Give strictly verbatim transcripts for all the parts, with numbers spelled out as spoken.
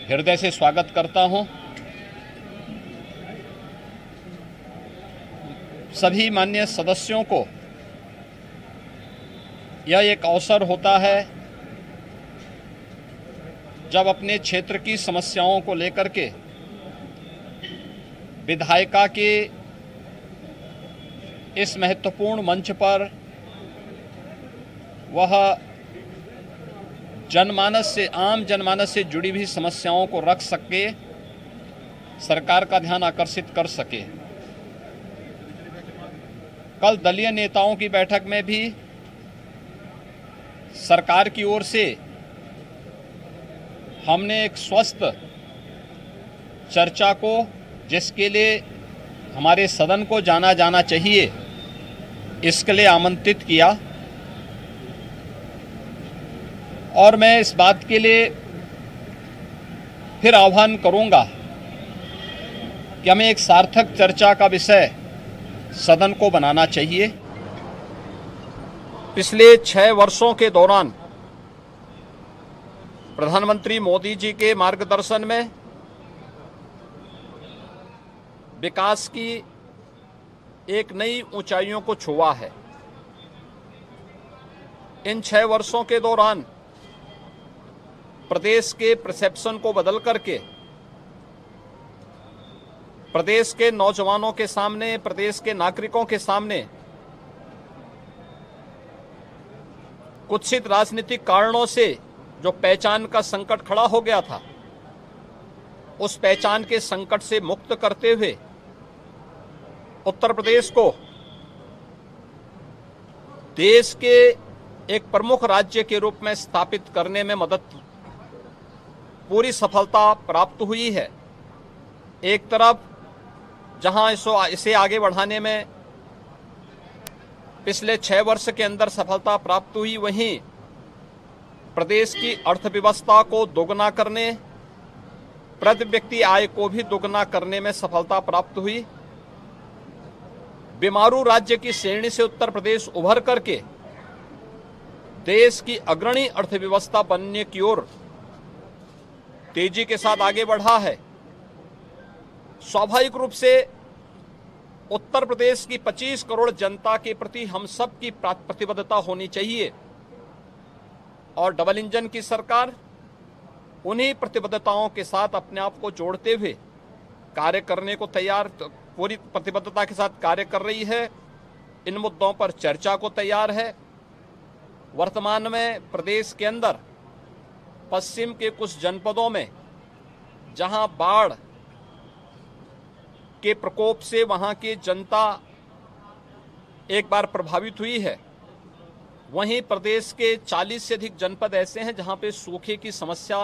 हृदय से स्वागत करता हूं। सभी माननीय सदस्यों को यह एक अवसर होता है जब अपने क्षेत्र की समस्याओं को लेकर के विधायिका के इस महत्वपूर्ण मंच पर वह जनमानस से आम जनमानस से जुड़ी हुई समस्याओं को रख सके, सरकार का ध्यान आकर्षित कर सके। कल दलीय नेताओं की बैठक में भी सरकार की ओर से हमने एक स्वस्थ चर्चा को, जिसके लिए हमारे सदन को जाना जाना चाहिए, इसके लिए आमंत्रित किया। और मैं इस बात के लिए फिर आह्वान करूंगा कि हमें एक सार्थक चर्चा का विषय सदन को बनाना चाहिए। पिछले छह वर्षों के दौरान प्रधानमंत्री मोदी जी के मार्गदर्शन में विकास की एक नई ऊंचाइयों को छुआ है। इन छह वर्षों के दौरान प्रदेश के परसेप्शन को बदल करके प्रदेश के नौजवानों के सामने, प्रदेश के नागरिकों के सामने कुत्सित राजनीतिक कारणों से जो पहचान का संकट खड़ा हो गया था, उस पहचान के संकट से मुक्त करते हुए उत्तर प्रदेश को देश के एक प्रमुख राज्य के रूप में स्थापित करने में मदद पूरी सफलता प्राप्त हुई है। एक तरफ जहां इसो इसे आगे बढ़ाने में पिछले छह वर्ष के अंदर सफलता प्राप्त हुई, वहीं प्रदेश की अर्थव्यवस्था को दोगुना करने, प्रति व्यक्ति आय को भी दोगुना करने में सफलता प्राप्त हुई। बीमारू राज्य की श्रेणी से उत्तर प्रदेश उभर करके देश की अग्रणी अर्थव्यवस्था बनने की ओर तेजी के साथ आगे बढ़ा है। स्वाभाविक रूप से उत्तर प्रदेश की पच्चीस करोड़ जनता के प्रति हम सब की प्रतिबद्धता होनी चाहिए और डबल इंजन की सरकार उन्हीं प्रतिबद्धताओं के साथ अपने आप को जोड़ते हुए कार्य करने को तैयार, पूरी प्रतिबद्धता के साथ कार्य कर रही है। इन मुद्दों पर चर्चा को तैयार है। वर्तमान में प्रदेश के अंदर पश्चिम के कुछ जनपदों में जहां बाढ़ के प्रकोप से वहां की जनता एक बार प्रभावित हुई है, वहीं प्रदेश के चालीस से अधिक जनपद ऐसे हैं जहां पे सूखे की समस्या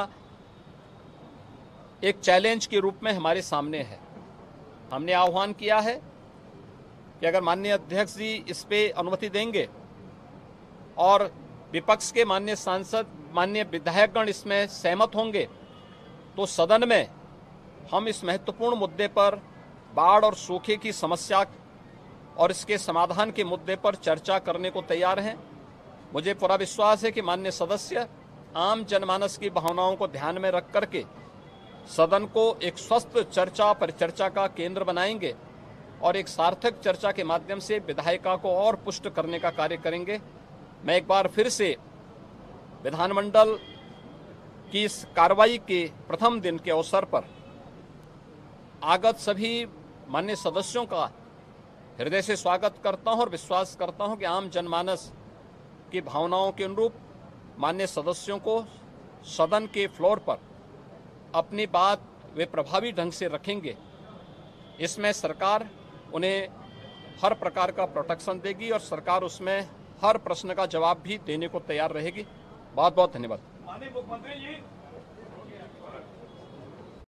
एक चैलेंज के रूप में हमारे सामने है। हमने आह्वान किया है कि अगर माननीय अध्यक्ष जी इस पे अनुमति देंगे और विपक्ष के माननीय सांसद, माननीय विधायकगण इसमें सहमत होंगे, तो सदन में हम इस महत्वपूर्ण मुद्दे पर, बाढ़ और सूखे की समस्या और इसके समाधान के मुद्दे पर चर्चा करने को तैयार हैं। मुझे पूरा विश्वास है कि माननीय सदस्य आम जनमानस की भावनाओं को ध्यान में रख करके सदन को एक स्वस्थ चर्चा, परिचर्चा का केंद्र बनाएंगे और एक सार्थक चर्चा के माध्यम से विधायिका को और पुष्ट करने का कार्य करेंगे। मैं एक बार फिर से विधानमंडल की इस कार्रवाई के प्रथम दिन के अवसर पर आगत सभी माननीय सदस्यों का हृदय से स्वागत करता हूं और विश्वास करता हूं कि आम जनमानस की भावनाओं के अनुरूप माननीय सदस्यों को सदन के फ्लोर पर अपनी बात वे प्रभावी ढंग से रखेंगे। इसमें सरकार उन्हें हर प्रकार का प्रोटेक्शन देगी और सरकार उसमें हर प्रश्न का जवाब भी देने को तैयार रहेगी। बहुत बहुत धन्यवाद। माननीय मुख्यमंत्री जी,